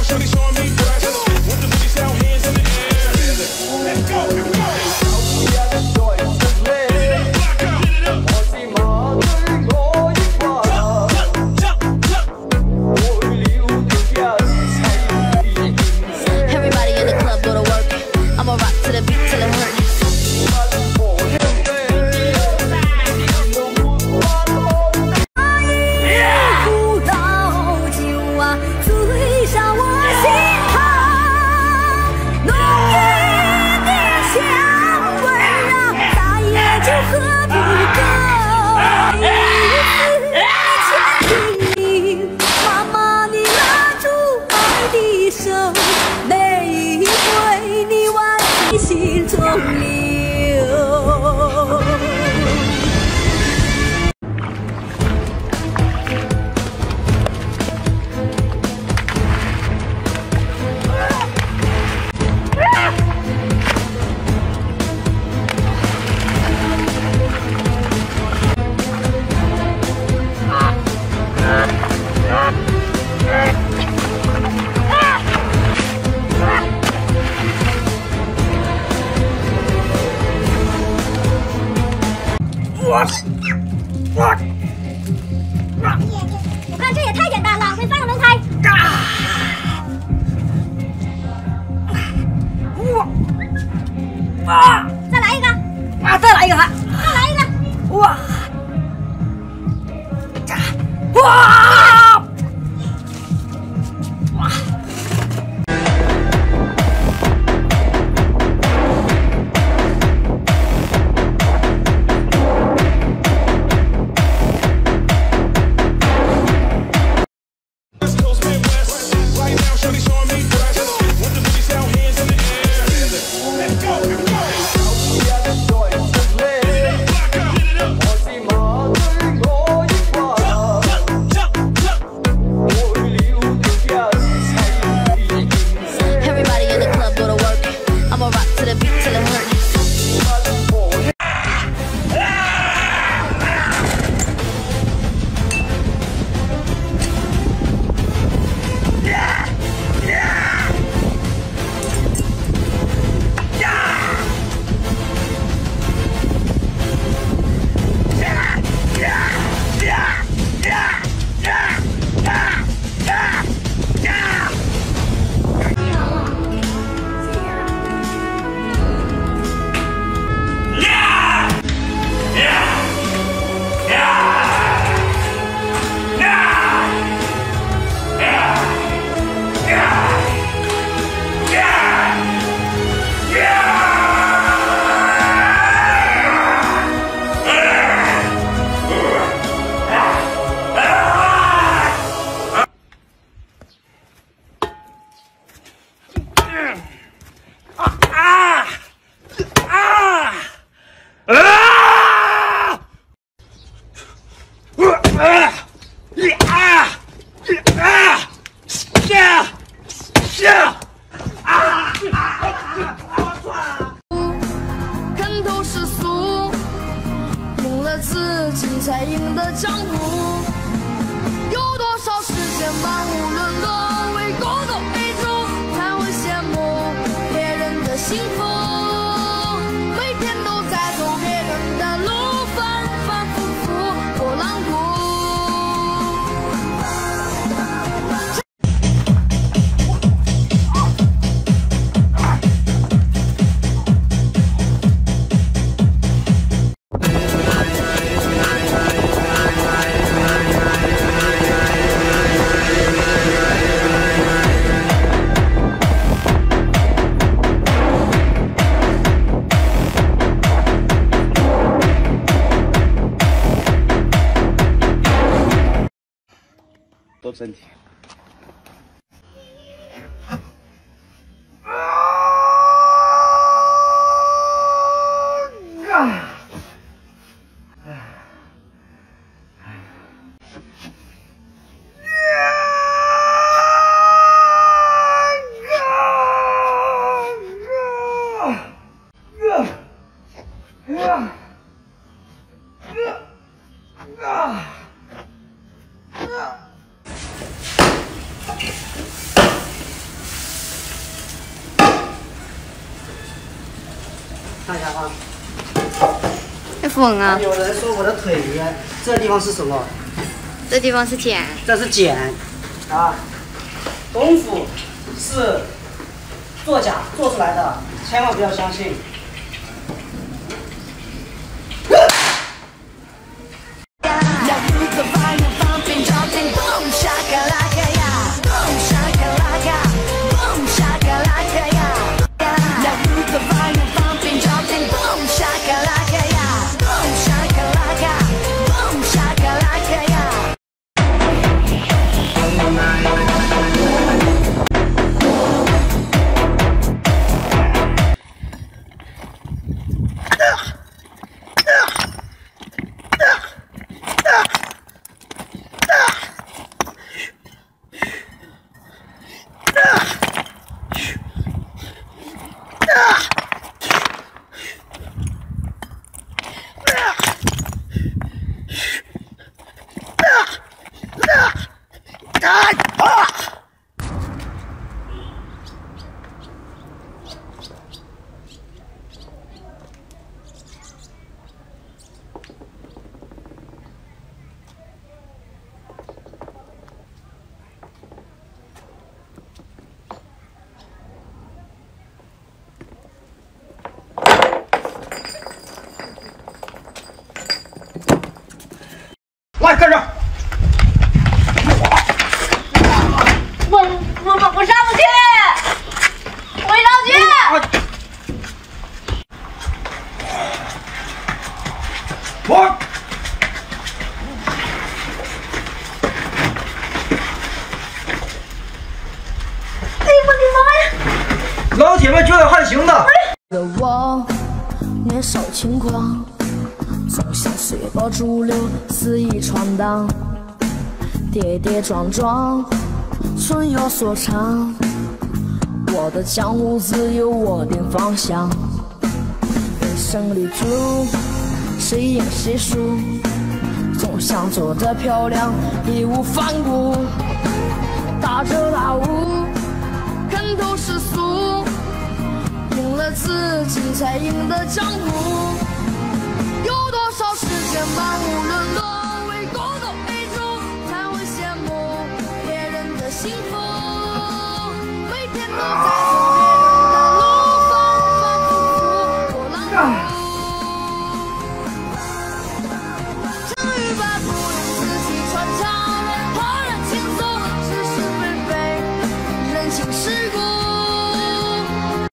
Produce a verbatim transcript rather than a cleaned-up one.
我看这也太简单了，会三个轮胎。 哇！啊！ 再来一个！ 啊！再来一个！ 再来一个！ 哇！哇！哇！ 看透世俗，用了自己才赢得江湖。有多少时间漫无伦落，为狗狗陪主，才会羡慕别人的幸福。每天都在走别人的路，反反复复波浪鼓。 多身体。啊！ 看一下啊。 会疯啊！ 有人说我的腿，这地方是什么？ 这地方是茧。 这是茧啊。功夫是作假做出来的，千万不要相信。 来，跟着！ 我我我我上不去，我上不去。 我。 哎呀，我的妈呀！ 老铁们觉得还行的。 的我年少轻狂。 总想随波逐流，肆意闯荡，跌跌撞撞，春有所长。我的江湖自有我定方向，人生旅途，谁赢谁输，总想做得漂亮，义无反顾，大彻大悟，看透世俗，赢了自己才赢得江湖。 有多少世间万物沦落为狗狗为主，才会羡慕别人的幸福，每天都。